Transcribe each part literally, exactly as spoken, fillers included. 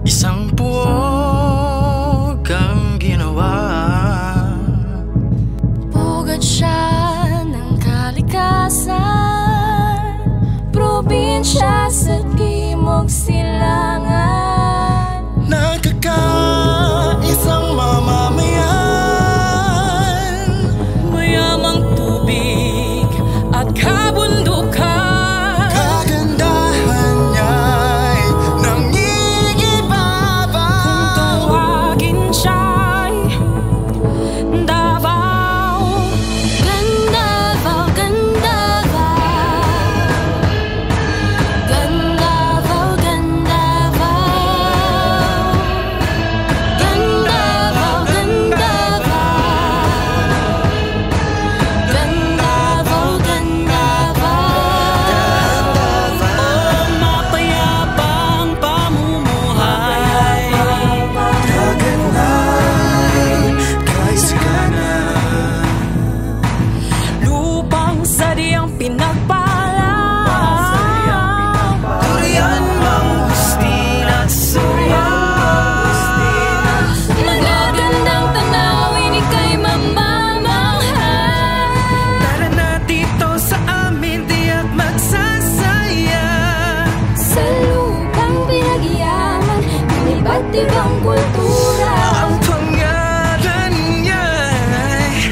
Isang puwag ang ginawa, pugad siya ng kalikasan, probinsya sa Timog Silangan. Nagkakaisang mamamayan, mayamang tubig at kabundukan. kagandahan niya'y nangingibaba. Kung tawagin siya'y Davao, Gandavao, Gandavao, Gandavao, Gandavao, Gandavao, Gandavao, Gandavao. Oh, mapayapang pamumuhay, Kagandahan, kaisiganan, lupang sadyang pinagpala, durian, mangustin at surya. magagandang tanawin ika'y mamamangha. Tara na dito sa amin, tiyak magsasaya. Sa lupang pinagyaman ng iba't ibang kultura, Ang pangalan niya'y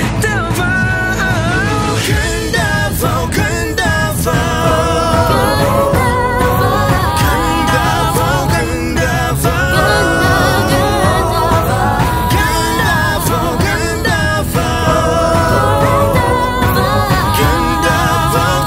Davao. Gandavao, Gandavao, Gandavao, Gandavao, Gandavao,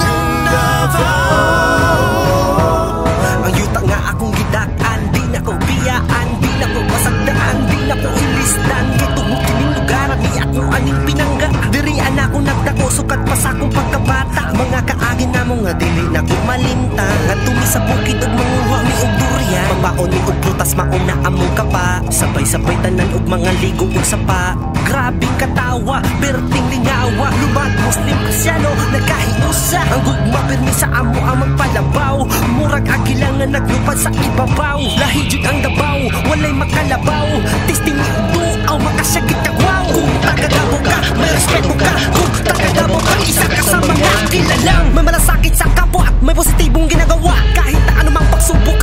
Gandavao. Ang yuta nga akong gidak-an, di na ko biyaan, di na ko masagdaan, di na ko ilistan. Dito mo kining lugar, ni ako aning pinangga. Dirian ako nagdako, sukat pa sa akong pagkabata. Mga kaagin na mo nga dili na ko malinta. Nga tumi sa bukid og manguha mi og durian. Pambaon mi og prutas, mauna among kapa. Sabay-sabay tanan og mga ligo og sapa. Grabing katawa, berting lingawa. Lumad Muslim Kristyano, nagkahiusa. Ang gugma pirmi sa amo ang magpalabaw. Murag agilang nga naglupad sa ibabaw. Lahi jud ang Davao, walay makalabaw. Testing ni uduaw, makasagit ka wow. Kung taga-Davao ka, may respeto ka. Kung taga-Davao ka, isa ka sa mga kilalang. May malasakit sa kapwa, may positibong ginagawa. Kahit na anumang pagsubok